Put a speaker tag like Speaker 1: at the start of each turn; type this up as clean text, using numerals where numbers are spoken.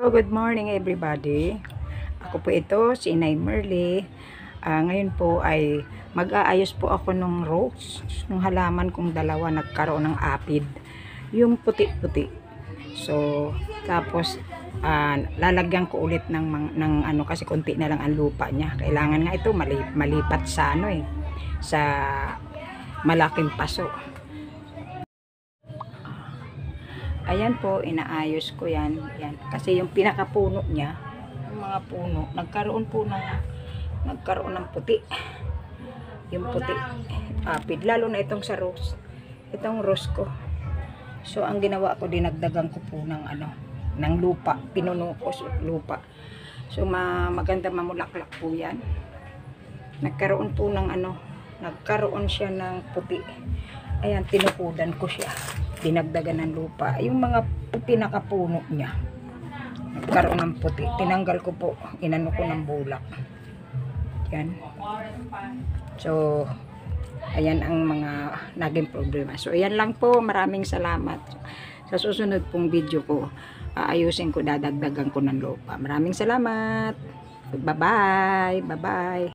Speaker 1: Good morning everybody. Ako po ito, si Inay Merly. Ngayon po ay mag-aayos po ako ng rose. Nung halaman kong dalawa nagkaroon ng apid. Yung puti-puti. So, tapos lalagyan ko ulit ng ano kasi konti na lang ang lupa niya. Kailangan nga ito malipat sa sa malaking paso. Ayan po, inaayos ko yan. Yan. Kasi yung pinakapuno niya, yung mga puno, nagkaroon ng puti. Yung puti, apid. Lalo na itong sa rose. Itong rose ko. So, ang ginawa ko, dinagdagan ko po ng lupa. Pinuno ko lupa. So, maganda mamulaklak po yan. Nagkaroon po nagkaroon siya ng puti. Ayan, tinukudan ko siya. Dinagdagan ng lupa. Yung mga pinakapuno niya, nagkaroon ng puti. Tinanggal ko po. Inano ko ng bulak. Yan. So, ayan ang mga naging problema. So, ayan lang po. Maraming salamat. Sa susunod pong video ko, ayusin ko, dadagdagan ko ng lupa. Maraming salamat. Bye-bye. Bye-bye.